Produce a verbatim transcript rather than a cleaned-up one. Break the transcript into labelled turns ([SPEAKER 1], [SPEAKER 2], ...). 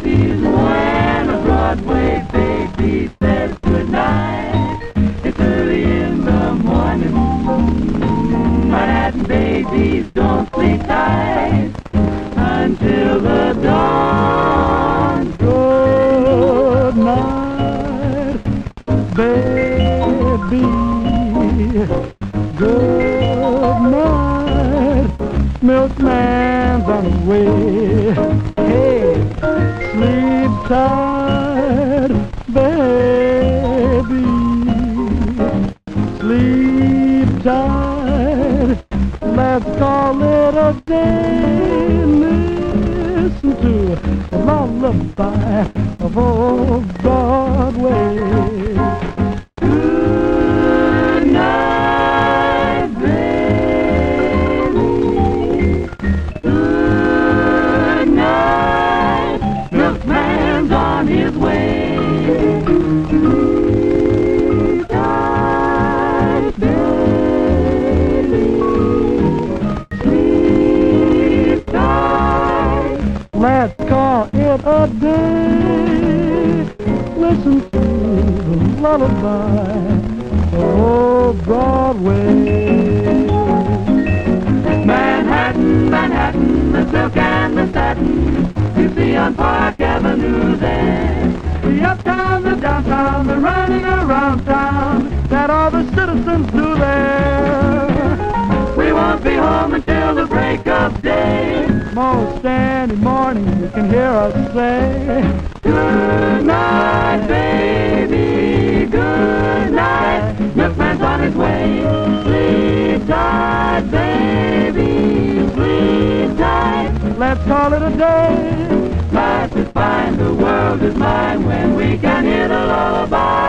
[SPEAKER 1] When a Broadway baby says goodnight, it's early in the morning. Manhattan babies don't sleep tight until the dawn.
[SPEAKER 2] Good night, baby. Good night, milkman's on the way. Hey, sleep tight, baby. Sleep tight. Let's call it a day. Listen to the lullaby of old Broadway.
[SPEAKER 1] Good night, baby. Good night. Milkman's on his way. Sleep tight, baby. Sleep tight.
[SPEAKER 2] Let's call it a day. Listen to the lullaby of old Broadway.
[SPEAKER 1] Manhattan, Manhattan, the silk and the satin you see on Park Avenue there.
[SPEAKER 2] The uptown, the downtown, the running around town that all the citizens do there.
[SPEAKER 1] We won't be home until the break of day.
[SPEAKER 2] Most any morning you can hear us say,
[SPEAKER 1] Good night, baby, good night. Milkman's on his way. Sleep tight, baby, sleep tight.
[SPEAKER 2] let's call it a day.
[SPEAKER 1] Life is fine, the world is mine when we can hear the lullaby.